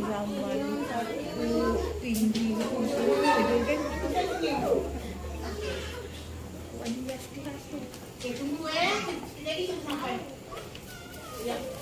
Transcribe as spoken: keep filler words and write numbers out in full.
ramai satu tinggi itu ada kan wanita satu. Eh tunggu eh, lagi sampai. Ya.